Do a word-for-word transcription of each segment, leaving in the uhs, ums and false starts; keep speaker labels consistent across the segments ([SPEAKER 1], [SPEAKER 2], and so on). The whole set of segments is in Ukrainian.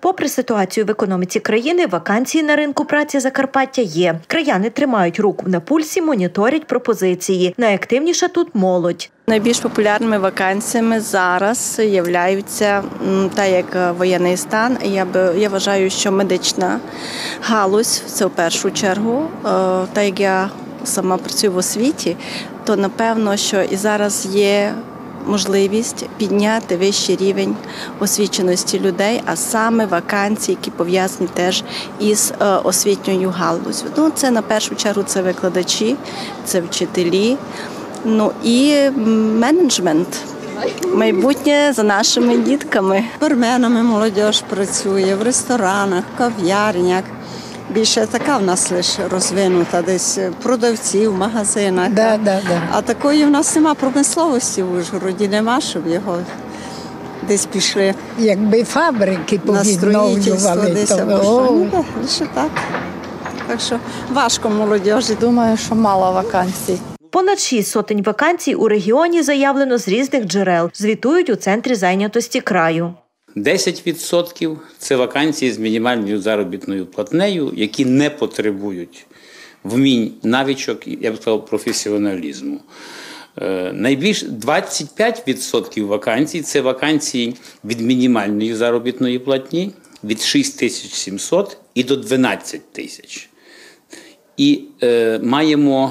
[SPEAKER 1] Попри ситуацію в економіці країни, вакансії на ринку праці Закарпаття є. Краяни тримають руку на пульсі, моніторять пропозиції. Найактивніша тут молодь.
[SPEAKER 2] Найбільш популярними вакансіями зараз являються, так як воєнний стан, я, би, я вважаю, що медична галузь, це в першу чергу, так як я сама працюю в освіті, то напевно, що і зараз є можливість підняти вищий рівень освіченості людей, а саме вакансії, які пов'язані теж із освітньою галуззю. Ну, це на першу чергу це викладачі, це вчителі, ну і менеджмент. Майбутнє за нашими дітками.
[SPEAKER 3] Барменами молодь працює, в ресторанах, кав'ярнях. Більше така в нас лише розвинута, десь продавці в магазинах.
[SPEAKER 4] Да, да, да.
[SPEAKER 3] А такої в нас нема промисловості в Ужгороді, нема, щоб його десь пішли.
[SPEAKER 4] Якби фабрики повідновлювали,
[SPEAKER 3] десь
[SPEAKER 4] то...
[SPEAKER 3] або що. Ну, так, лише так. Так що важко молодіжі.
[SPEAKER 5] Думаю, що мало вакансій.
[SPEAKER 1] Понад шість сотень вакансій у регіоні заявлено з різних джерел, звітують у Центрі зайнятості краю.
[SPEAKER 6] десять відсотків – це вакансії з мінімальною заробітною платнею, які не потребують вмінь, навичок, я б сказав, професіоналізму. Найбільш двадцять п'ять відсотків вакансій – це вакансії від мінімальної заробітної платні, від шість тисяч сімсот і до дванадцять тисяч. І е, маємо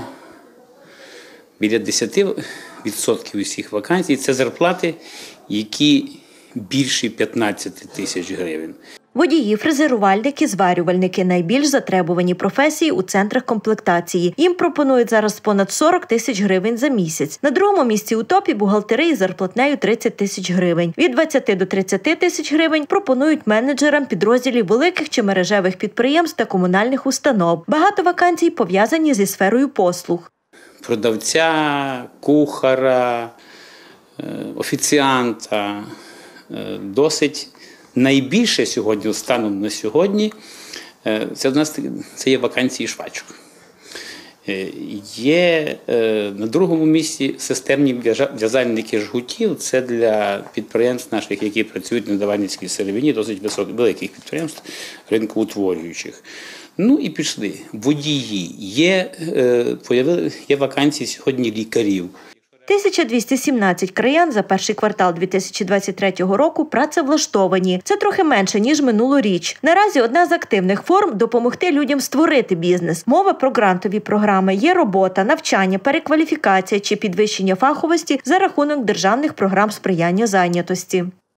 [SPEAKER 6] біля десять відсотків усіх вакансій – це зарплати, які більше п'ятнадцять тисяч гривень.
[SPEAKER 1] Водії, фрезерувальники, зварювальники – найбільш затребувані професії у центрах комплектації. Їм пропонують зараз понад сорок тисяч гривень за місяць. На другому місці у топі – бухгалтери із зарплатнею тридцять тисяч гривень. Від двадцяти до тридцяти тисяч гривень пропонують менеджерам підрозділів великих чи мережевих підприємств та комунальних установ. Багато вакансій пов'язані зі сферою послуг.
[SPEAKER 6] Продавця, кухара, офіціанта. Досить найбільше сьогодні, станом на сьогодні, це, у нас, це є вакансії швачок. Є на другому місці системні в'язальники жгутів. Це для підприємств наших, які працюють на Даванівській сировині, досить високих, великих підприємств, ринкоутворюючих. Ну і пішли. Водії. Є, є вакансії сьогодні лікарів.
[SPEAKER 1] тисяча двісті сімнадцять краян за перший квартал дві тисячі двадцять третього року працевлаштовані. Це трохи менше, ніж минулоріч. Наразі одна з активних форм – допомогти людям створити бізнес. Мова про грантові програми, є робота, навчання, перекваліфікація чи підвищення фаховості за рахунок державних програм сприяння зайнятості.